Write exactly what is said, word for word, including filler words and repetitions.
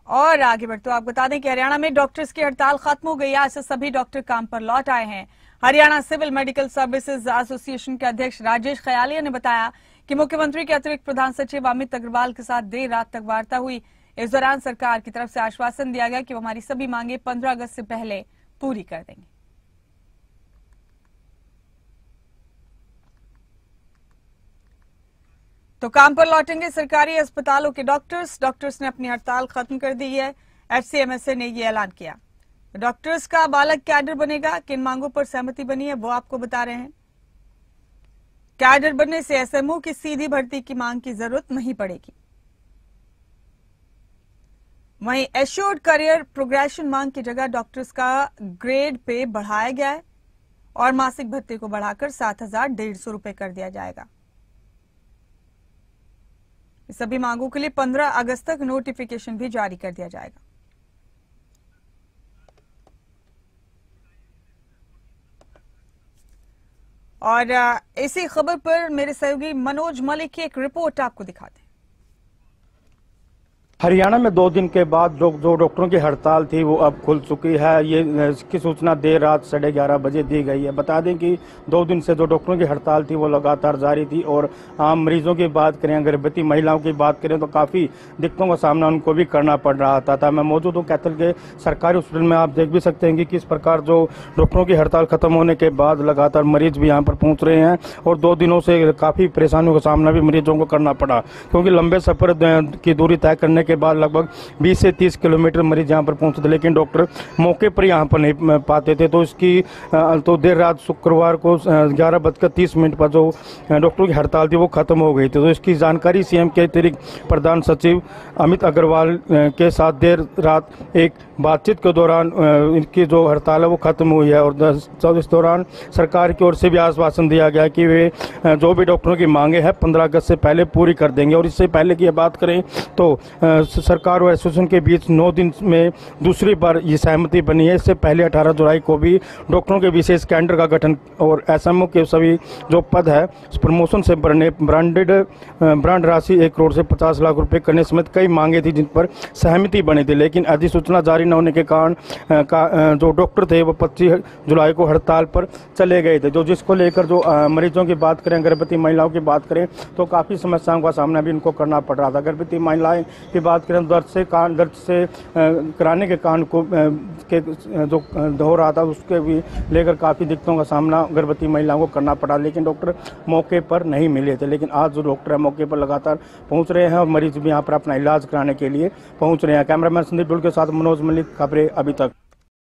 और आगे बढ़ते तो आप बता दें कि हरियाणा में डॉक्टर्स की हड़ताल खत्म हो गई। आज से सभी डॉक्टर काम पर लौट आए हैं। Haryana civil medical services association के अध्यक्ष राजेश खयालिया ने बताया कि मुख्यमंत्री के अतिरिक्त प्रधान सचिव अमित अग्रवाल के साथ देर रात तक वार्ता हुई। इस दौरान सरकार की तरफ से आश्वासन दिया गया कि वो हमारी सभी मांगे पंद्रह अगस्त से पहले पूरी कर देंगे। तो काम पर लौटेंगे सरकारी अस्पतालों के डॉक्टर्स। डॉक्टर्स ने अपनी हड़ताल खत्म कर दी है। एफसीएमएसए ने ये ऐलान किया। डॉक्टर्स का बालक कैडर बनेगा। किन मांगों पर सहमति बनी है वो आपको बता रहे हैं। कैडर बनने से एसएमओ की सीधी भर्ती की मांग की जरूरत नहीं पड़ेगी। वहीं एश्योर्ड करियर प्रोग्रेशन मांग की जगह डॉक्टर्स का ग्रेड पे बढ़ाया गया है और मासिक भत्ते को बढ़ाकर सात हजार डेढ़ सौ रुपए कर दिया जाएगा। सभी मांगों के लिए पंद्रह अगस्त तक नोटिफिकेशन भी जारी कर दिया जाएगा। और इसी खबर पर मेरे सहयोगी मनोज मलिक की एक रिपोर्ट आपको दिखाते हैं। हरियाणा में दो दिन के बाद जो जो डॉक्टरों की हड़ताल थी वो अब खुल चुकी है। ये इसकी सूचना देर रात साढ़े ग्यारह बजे दी गई है। बता दें कि दो दिन से जो डॉक्टरों की हड़ताल थी वो लगातार जारी थी और आम मरीजों की बात करें, गर्भवती महिलाओं की बात करें तो काफ़ी दिक्कतों का सामना उनको भी करना पड़ रहा था, था। मैं मौजूद हूँ कैथल के सरकारी हॉस्पिटल में। आप देख भी सकते हैं कि किस प्रकार जो डॉक्टरों की हड़ताल खत्म होने के बाद लगातार मरीज भी यहाँ पर पहुँच रहे हैं और दो दिनों से काफ़ी परेशानियों का सामना भी मरीजों को करना पड़ा, क्योंकि लंबे सफर की दूरी तय करने के बाद लगभग बीस से तीस किलोमीटर मरीज यहाँ पर पहुंचते थे, लेकिन डॉक्टर मौके पर यहाँ पर नहीं पाते थे। तो इसकी तो देर रात शुक्रवार को ग्यारह बजकर तीस मिनट पर जो डॉक्टरों की हड़ताल थी वो खत्म हो गई थी। तो इसकी जानकारी सीएम के अतिरिक्त प्रधान सचिव अमित अग्रवाल के साथ देर रात एक बातचीत के दौरान इनकी जो हड़ताल है वो खत्म हुई है और इस दौरान सरकार की ओर से भी आश्वासन दिया गया कि वे जो भी डॉक्टरों की मांगे हैं पंद्रह अगस्त से पहले पूरी कर देंगे। और इससे पहले की बात करें तो सरकार और एसोसिएशन के बीच नौ दिन में दूसरी बार ये सहमति बनी है। इससे पहले अठारह जुलाई को भी डॉक्टरों के विशेष कैडर का गठन और एसएमओ के सभी जो पद है प्रमोशन से भरने ब्रांडेड ब्रांड राशि एक करोड़ से पचास लाख रुपए करने समेत कई मांगे थी जिन पर सहमति बनी थी, लेकिन अधिसूचना जारी न होने के कारण का जो डॉक्टर थे वो पच्चीस जुलाई को हड़ताल पर चले गए थे। जो जिसको लेकर जो मरीजों की बात करें, गर्भवती महिलाओं की बात करें तो काफ़ी समस्याओं का सामना भी इनको करना पड़ रहा था। गर्भवती महिलाएं की बात करें दर्द से कान दर्द से कराने के कान को के जो हो रहा था उसके भी लेकर काफ़ी दिक्कतों का सामना गर्भवती महिलाओं को करना पड़ा, लेकिन डॉक्टर मौके पर नहीं मिले थे। लेकिन आज जो डॉक्टर है मौके पर लगातार पहुंच रहे हैं और मरीज भी यहाँ पर अपना इलाज कराने के लिए पहुंच रहे हैं। कैमरामैन संदीप डुल के साथ मनोज मलिक, खबरें अभी तक।